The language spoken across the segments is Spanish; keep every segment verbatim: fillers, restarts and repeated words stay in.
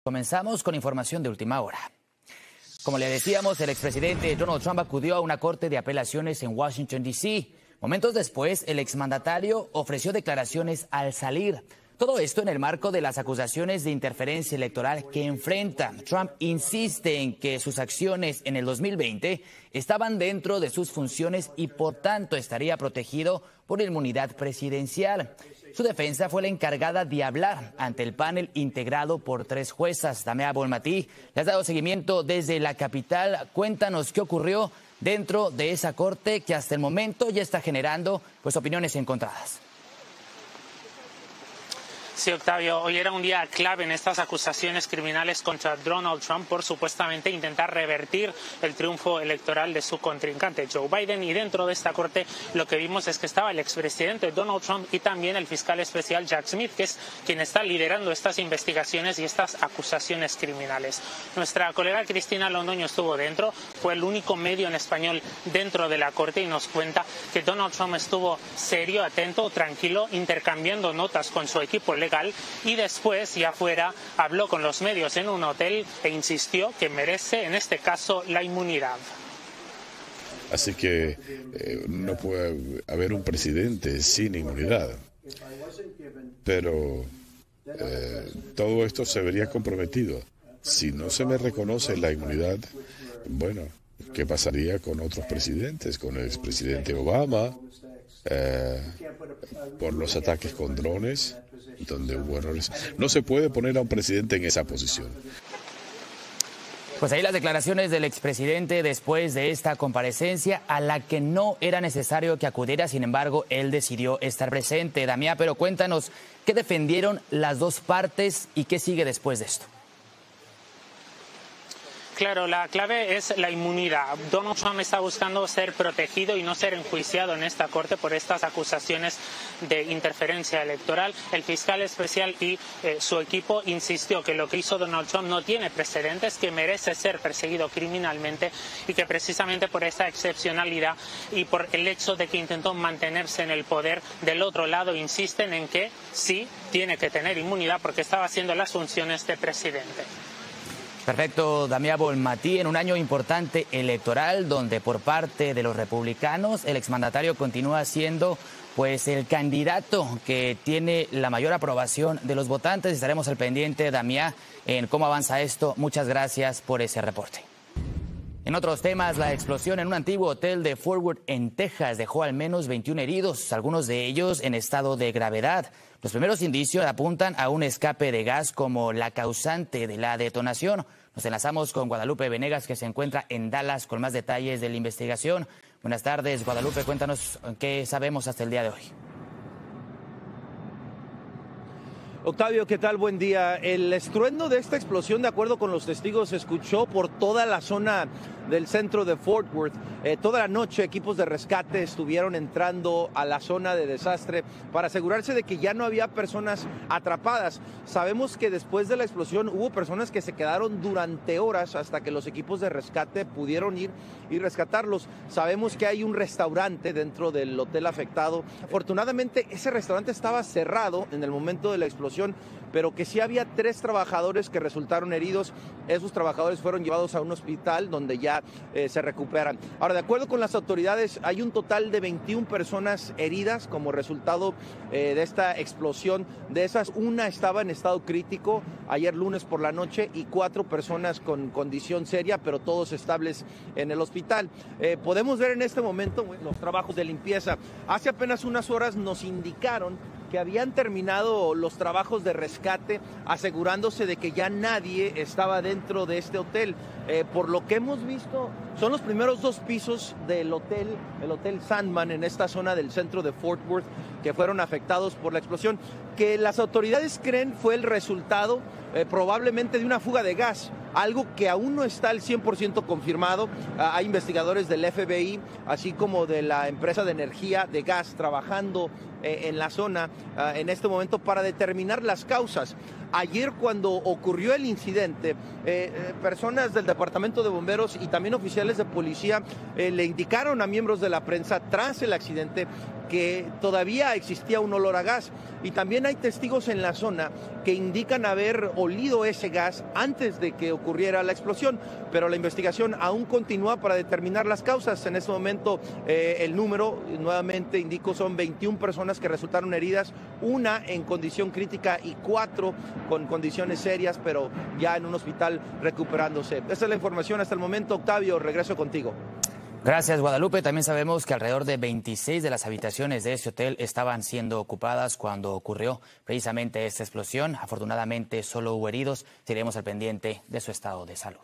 Comenzamos con información de última hora. Como le decíamos, el expresidente Donald Trump acudió a una corte de apelaciones en Washington, D C Momentos después, el exmandatario ofreció declaraciones al salir. Todo esto en el marco de las acusaciones de interferencia electoral que enfrenta. Trump insiste en que sus acciones en el dos mil veinte estaban dentro de sus funciones y por tanto estaría protegido por inmunidad presidencial. Su defensa fue la encargada de hablar ante el panel integrado por tres juezas. Damea Bonmatí, le has dado seguimiento desde la capital. Cuéntanos qué ocurrió dentro de esa corte que hasta el momento ya está generando pues opiniones encontradas. Sí, Octavio, hoy era un día clave en estas acusaciones criminales contra Donald Trump por supuestamente intentar revertir el triunfo electoral de su contrincante Joe Biden. Y dentro de esta corte lo que vimos es que estaba el expresidente Donald Trump y también el fiscal especial Jack Smith, que es quien está liderando estas investigaciones y estas acusaciones criminales. Nuestra colega Cristina Londoño estuvo dentro, fue el único medio en español dentro de la corte y nos cuenta que Donald Trump estuvo serio, atento, tranquilo, intercambiando notas con su equipo legal. Y después, ya fuera, habló con los medios en un hotel e insistió que merece, en este caso, la inmunidad. Así que eh, no puede haber un presidente sin inmunidad. Pero eh, todo esto se vería comprometido. Si no se me reconoce la inmunidad, bueno, ¿qué pasaría con otros presidentes? Con el expresidente Obama, eh, por los ataques con drones, donde bueno, no se puede poner a un presidente en esa posición. Pues ahí las declaraciones del expresidente después de esta comparecencia a la que no era necesario que acudiera, sin embargo, él decidió estar presente. Damián, pero cuéntanos, ¿qué defendieron las dos partes y qué sigue después de esto? Claro, la clave es la inmunidad. Donald Trump está buscando ser protegido y no ser enjuiciado en esta corte por estas acusaciones de interferencia electoral. El fiscal especial y eh, su equipo insistió que lo que hizo Donald Trump no tiene precedentes, que merece ser perseguido criminalmente y que precisamente por esa excepcionalidad y por el hecho de que intentó mantenerse en el poder, del otro lado insisten en que sí tiene que tener inmunidad porque estaba haciendo las funciones de presidente. Perfecto, Damea Bonmatí, en un año importante electoral donde por parte de los republicanos el exmandatario continúa siendo pues el candidato que tiene la mayor aprobación de los votantes. Estaremos al pendiente, Damea, en cómo avanza esto. Muchas gracias por ese reporte. En otros temas, la explosión en un antiguo hotel de Fort Worth, en Texas, dejó al menos veintiún heridos, algunos de ellos en estado de gravedad. Los primeros indicios apuntan a un escape de gas como la causante de la detonación. Nos enlazamos con Guadalupe Venegas, que se encuentra en Dallas con más detalles de la investigación. Buenas tardes, Guadalupe, cuéntanos qué sabemos hasta el día de hoy. Octavio, ¿qué tal? Buen día. El estruendo de esta explosión, de acuerdo con los testigos, se escuchó por toda la zona del centro de Fort Worth. Eh, toda la noche equipos de rescate estuvieron entrando a la zona de desastre para asegurarse de que ya no había personas atrapadas. Sabemos que después de la explosión hubo personas que se quedaron durante horas hasta que los equipos de rescate pudieron ir y rescatarlos. Sabemos que hay un restaurante dentro del hotel afectado. Afortunadamente ese restaurante estaba cerrado en el momento de la explosión, pero que sí había tres trabajadores que resultaron heridos. Esos trabajadores fueron llevados a un hospital donde ya eh, se recuperan. Ahora, de acuerdo con las autoridades, hay un total de veintiún personas heridas como resultado eh, de esta explosión. De esas, una estaba en estado crítico ayer lunes por la noche y cuatro personas con condición seria, pero todos estables en el hospital. Eh, podemos ver en este momento bueno, los trabajos de limpieza. Hace apenas unas horas nos indicaron que habían terminado los trabajos de rescate, asegurándose de que ya nadie estaba dentro de este hotel. Eh, por lo que hemos visto, son los primeros dos pisos del hotel, el Hotel Sandman, en esta zona del centro de Fort Worth, que fueron afectados por la explosión, que las autoridades creen fue el resultado eh, probablemente de una fuga de gas, algo que aún no está al cien por ciento confirmado. Ah, hay investigadores del F B I, así como de la empresa de energía de gas, trabajando eh, en la zona ah, en este momento para determinar las causas. Ayer, cuando ocurrió el incidente, eh, eh, personas del Departamento de Bomberos y también oficiales de policía eh, le indicaron a miembros de la prensa tras el accidente que todavía existía un olor a gas. Y también hay testigos en la zona que indican haber olido ese gas antes de que ocurriera la explosión, pero la investigación aún continúa para determinar las causas. En este momento eh, el número, nuevamente indico, son veintiuna personas que resultaron heridas, una en condición crítica y cuatro con condiciones serias, pero ya en un hospital recuperándose. Esta es la información hasta el momento. Octavio, regreso contigo. Gracias, Guadalupe. También sabemos que alrededor de veintiséis de las habitaciones de este hotel estaban siendo ocupadas cuando ocurrió precisamente esta explosión. Afortunadamente solo hubo heridos. Seguiremos al pendiente de su estado de salud.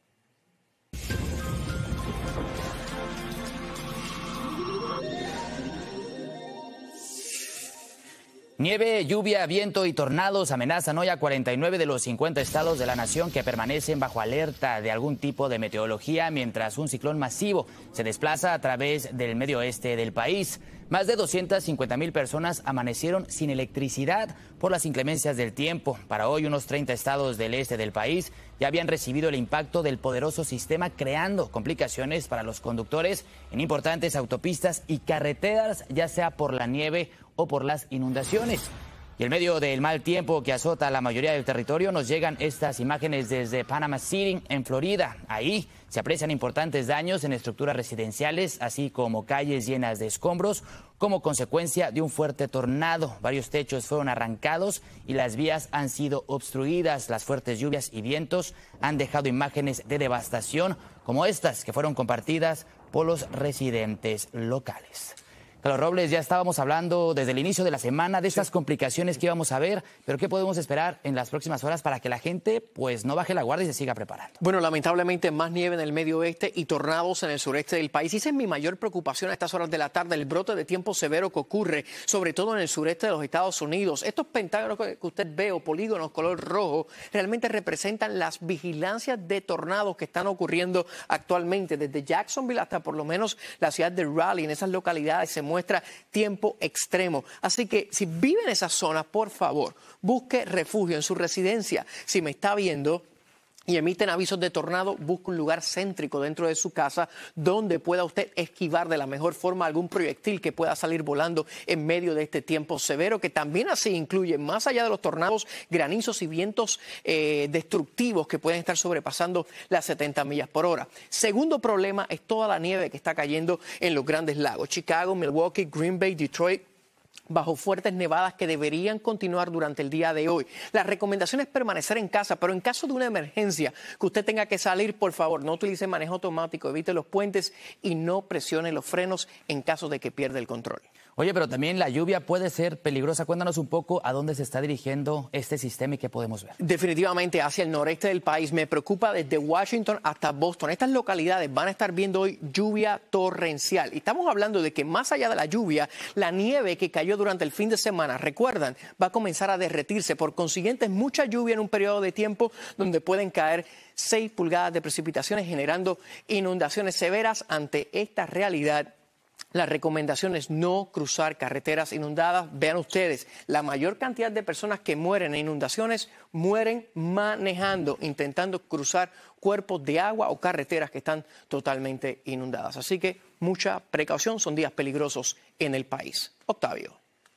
Nieve, lluvia, viento y tornados amenazan hoy a cuarenta y nueve de los cincuenta estados de la nación que permanecen bajo alerta de algún tipo de meteorología mientras un ciclón masivo se desplaza a través del medio oeste del país. Más de doscientas cincuenta mil personas amanecieron sin electricidad por las inclemencias del tiempo. Para hoy, unos treinta estados del este del país ya habían recibido el impacto del poderoso sistema, creando complicaciones para los conductores en importantes autopistas y carreteras, ya sea por la nieve o por las inundaciones. Y en medio del mal tiempo que azota la mayoría del territorio, nos llegan estas imágenes desde Panama City, en Florida. Ahí se aprecian importantes daños en estructuras residenciales, así como calles llenas de escombros, como consecuencia de un fuerte tornado. Varios techos fueron arrancados y las vías han sido obstruidas. Las fuertes lluvias y vientos han dejado imágenes de devastación, como estas que fueron compartidas por los residentes locales. Carlos Robles, ya estábamos hablando desde el inicio de la semana de estas complicaciones que íbamos a ver, pero ¿qué podemos esperar en las próximas horas para que la gente pues no baje la guardia y se siga preparando? Bueno, lamentablemente más nieve en el medio oeste y tornados en el sureste del país. Y esa es mi mayor preocupación a estas horas de la tarde, el brote de tiempo severo que ocurre, sobre todo en el sureste de los Estados Unidos. Estos pentágonos que usted ve o polígonos color rojo realmente representan las vigilancias de tornados que están ocurriendo actualmente. Desde Jacksonville hasta por lo menos la ciudad de Raleigh, en esas localidades se muestra tiempo extremo. Así que si vive en esa zona, por favor, busque refugio en su residencia. Si me está viendo y emiten avisos de tornado, busque un lugar céntrico dentro de su casa donde pueda usted esquivar de la mejor forma algún proyectil que pueda salir volando en medio de este tiempo severo, que también así incluye, más allá de los tornados, granizos y vientos eh, destructivos que pueden estar sobrepasando las setenta millas por hora. Segundo problema es toda la nieve que está cayendo en los Grandes Lagos. Chicago, Milwaukee, Green Bay, Detroit, bajo fuertes nevadas que deberían continuar durante el día de hoy. La recomendación es permanecer en casa, pero en caso de una emergencia que usted tenga que salir, por favor, no utilice manejo automático, evite los puentes y no presione los frenos en caso de que pierda el control. Oye, pero también la lluvia puede ser peligrosa. Cuéntanos un poco a dónde se está dirigiendo este sistema y qué podemos ver. Definitivamente hacia el noreste del país. Me preocupa desde Washington hasta Boston. Estas localidades van a estar viendo hoy lluvia torrencial. Y estamos hablando de que más allá de la lluvia, la nieve que cayó durante el fin de semana, recuerdan, va a comenzar a derretirse. Por consiguiente, mucha lluvia en un periodo de tiempo donde pueden caer seis pulgadas de precipitaciones, generando inundaciones severas. Ante esta realidad, la recomendación es no cruzar carreteras inundadas. Vean ustedes, la mayor cantidad de personas que mueren en inundaciones mueren manejando, intentando cruzar cuerpos de agua o carreteras que están totalmente inundadas. Así que mucha precaución, son días peligrosos en el país. Octavio.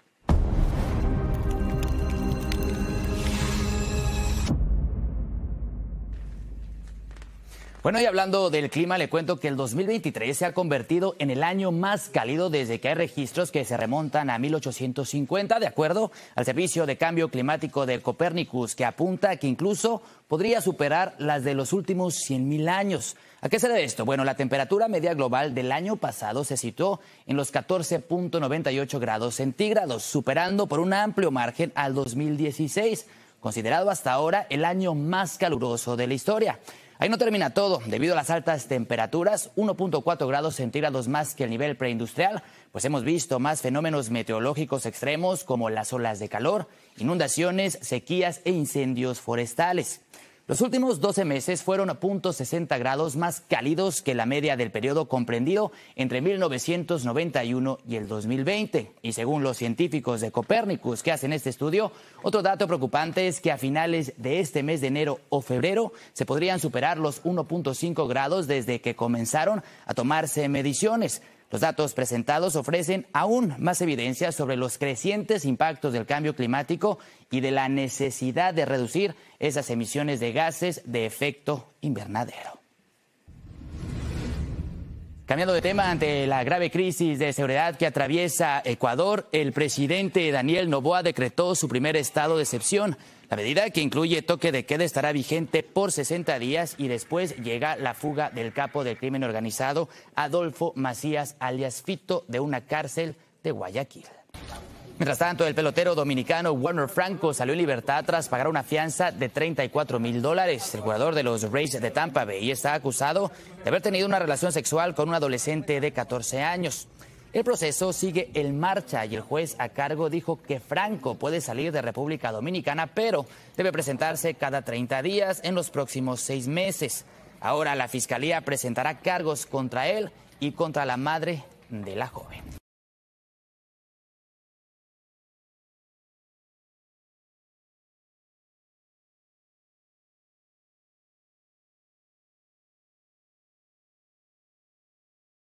Bueno, y hablando del clima, le cuento que el dos mil veintitrés se ha convertido en el año más cálido desde que hay registros que se remontan a mil ochocientos cincuenta, de acuerdo al Servicio de Cambio Climático de Copernicus, que apunta a que incluso podría superar las de los últimos cien mil años. ¿A qué se debe esto? Bueno, la temperatura media global del año pasado se situó en los catorce punto noventa y ocho grados centígrados, superando por un amplio margen al dos mil dieciséis, considerado hasta ahora el año más caluroso de la historia. Ahí no termina todo. Debido a las altas temperaturas, uno punto cuatro grados centígrados más que el nivel preindustrial, pues hemos visto más fenómenos meteorológicos extremos como las olas de calor, inundaciones, sequías e incendios forestales. Los últimos doce meses fueron a punto sesenta grados más cálidos que la media del periodo comprendido entre mil novecientos noventa y uno y el dos mil veinte. Y según los científicos de Copernicus que hacen este estudio, otro dato preocupante es que a finales de este mes de enero o febrero se podrían superar los uno punto cinco grados desde que comenzaron a tomarse mediciones. Los datos presentados ofrecen aún más evidencia sobre los crecientes impactos del cambio climático y de la necesidad de reducir esas emisiones de gases de efecto invernadero. Cambiando de tema, ante la grave crisis de seguridad que atraviesa Ecuador, el presidente Daniel Noboa decretó su primer estado de excepción. La medida, que incluye toque de queda, estará vigente por sesenta días y después llega la fuga del capo del crimen organizado, Adolfo Macías, alias Fito, de una cárcel de Guayaquil. Mientras tanto, el pelotero dominicano Wander Franco salió en libertad tras pagar una fianza de treinta y cuatro mil dólares. El jugador de los Rays de Tampa Bay está acusado de haber tenido una relación sexual con un adolescente de catorce años. El proceso sigue en marcha y el juez a cargo dijo que Franco puede salir de República Dominicana, pero debe presentarse cada treinta días en los próximos seis meses. Ahora la fiscalía presentará cargos contra él y contra la madre de la joven.